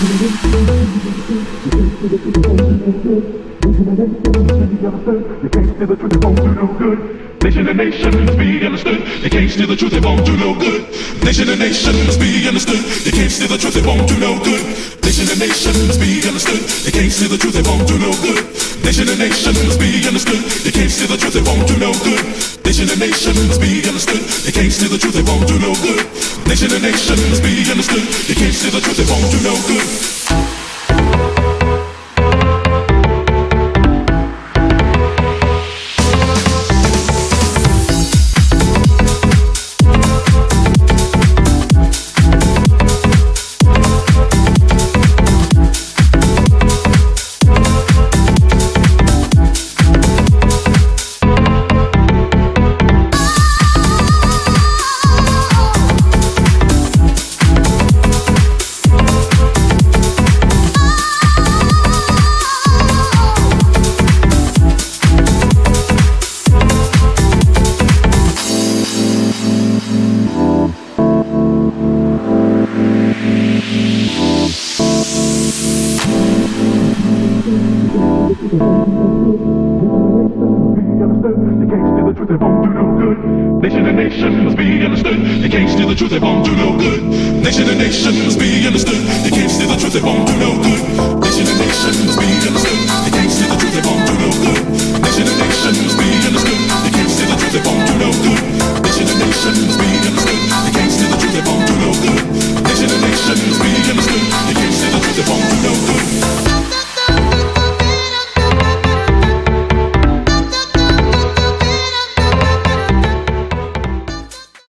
They can't steal the truth, they won't do no good. Nation and nation must be understood. They can't steal the truth, they won't do no good. Nation and nation must be understood. They can't steal the truth, they won't do no good. Nation and nation must be understood. They can't steal the truth, they won't do no good. Nation and nation must be understood. They can't steal the truth, they won't do no good. Nation and nation must be understood. They can't steal the truth, they won't do no good. Nation and nation must be understood. They can't steal the truth, they won't do no good. Nation and nation must be understood. They can't steal the truth, they won't do no good. Nation and nation must be understood. They can't steal the truth, they won't do no good. Nation and nation must be understood. They can't steal the truth, they won't do no good. Nation and nation must be understood. They can't steal the truth, they won't do no good. Nation and nation must be understood.